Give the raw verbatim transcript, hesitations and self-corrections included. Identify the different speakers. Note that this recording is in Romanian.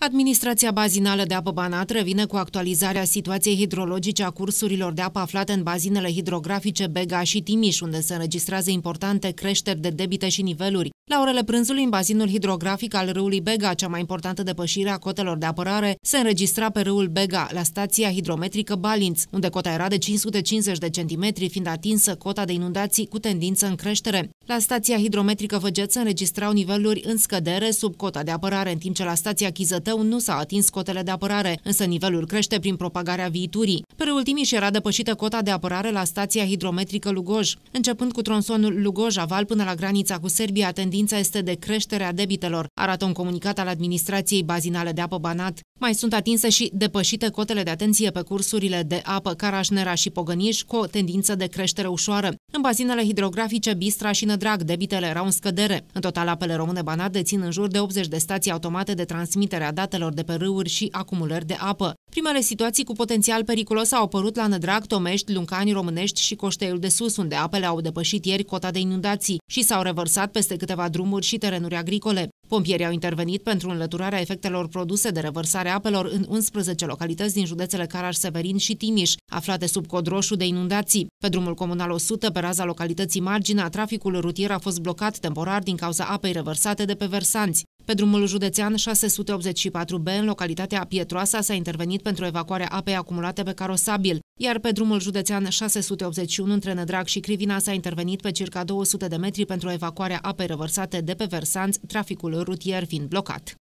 Speaker 1: Administrația bazinală de apă Banat revine cu actualizarea situației hidrologice a cursurilor de apă aflate în bazinele hidrografice Bega și Timiș, unde se înregistrează importante creșteri de debite și niveluri. La orele prânzului, în bazinul hidrografic al râului Bega, cea mai importantă depășire a cotelor de apărare se înregistra pe râul Bega, la stația hidrometrică Balinț, unde cota era de cinci sute cincizeci de centimetri, fiind atinsă cota de inundații cu tendință în creștere. La stația hidrometrică Văget se înregistrau niveluri în scădere sub cota de apărare, în timp ce la stația Chizătău nu s-au atins cotele de apărare, însă nivelul crește prin propagarea viiturii. Pe râul Timiș era depășită cota de apărare la stația hidrometrică Lugoj. Începând cu tronsonul Lugoj-Aval până la granița cu Serbia, tendința este de creștere a debitelor, arată un comunicat al Administrației Bazinale de apă Banat. Mai sunt atinse și depășite cotele de atenție pe cursurile de apă Carașnera și Pogăniș, cu o tendință de creștere ușoară. În bazinele hidrografice Bistra și Nădrag, debitele erau în scădere. În total, Apele Române Banat dețin în jur de optzeci de stații automate de transmitere a datelor de pe râuri și acumulări de apă. Primele situații cu potențial periculos au apărut la Nădrag, Tomești, Luncani, Românești și Coșteiul de Sus, unde apele au depășit ieri cota de inundații și s-au revărsat peste câteva drumuri și terenuri agricole. Pompierii au intervenit pentru înlăturarea efectelor produse de revărsare apelor în unsprezece localități din județele Caraș-Severin și Timiș, aflate sub cod roșu de inundații. Pe drumul comunal o sută, pe raza localității Marginea, traficul rutier a fost blocat temporar din cauza apei revărsate de pe versanți. Pe drumul județean șase sute optzeci și patru B, în localitatea Pietroasa, s-a intervenit pentru evacuarea apei acumulate pe carosabil, iar pe drumul județean șase sute optzeci și unu, între Nădrag și Crivina, s-a intervenit pe circa două sute de metri pentru evacuarea apei revărsate de pe versanți, traficul rutier fiind blocat.